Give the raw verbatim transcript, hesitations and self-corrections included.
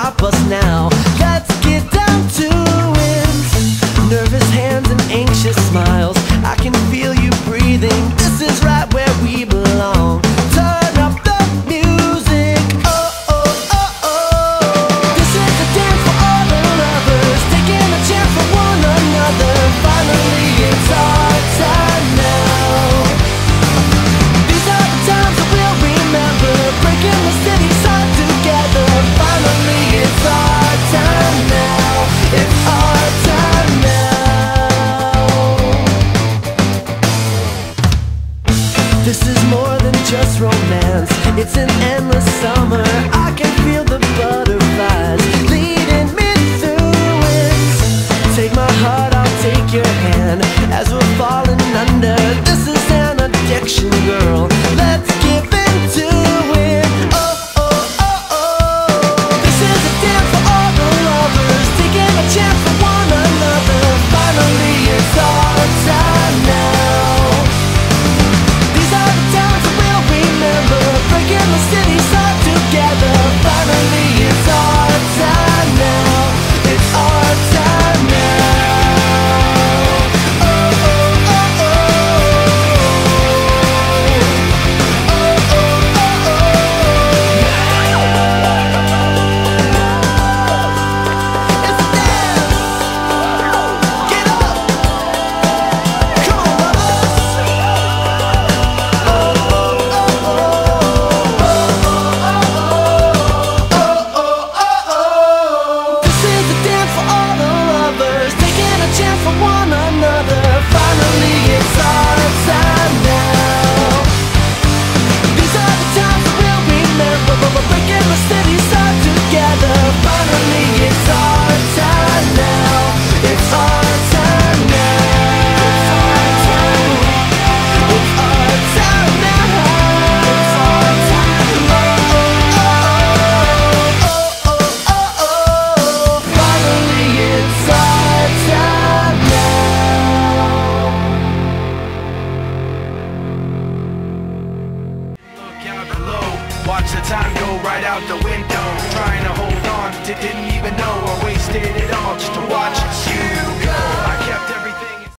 stop us now. Let's get down to it. Nervous hands and anxious smiles, I can feel you breathing. This is right where we belong. Turn up the music. Oh, oh, oh, oh. This is the dance for all the lovers, taking a chance for one another. Finally, it's our time now. These are the times that we'll remember, breaking the city's heart together. Finally, it's our time now. It's our time now. This is more than just romance, it's an endless summer. I can feel the butterflies leading me through it. Take my heart, I'll take your hand, as we're falling under. This is an addiction, girl, let's give into it. Oh, oh, oh, oh. This is a dance for all the lovers, taking a chance for one another. Finally, it's our time now. These are the times that we'll remember, breaking the city's heart together. Finally, it's our time now. It's our time now. Oh, oh, oh, oh. Oh, oh, oh, oh. It's a dance. Get up. Come on, lovers. Oh, oh, oh, oh. Oh, oh, oh, oh. This is the dance for all the lovers, taking a chance for one another. Finally, it's our time now. These are the times that we'll remember, but we're breaking the city's heart together. Finally, it's our time now. It's our time now. It's our time. It's our time now. It's our time. Oh, oh, oh, oh, oh, oh. Finally, it's our time now. Look out below, watch the time go right out the window. Trying to hold on, di- didn't even know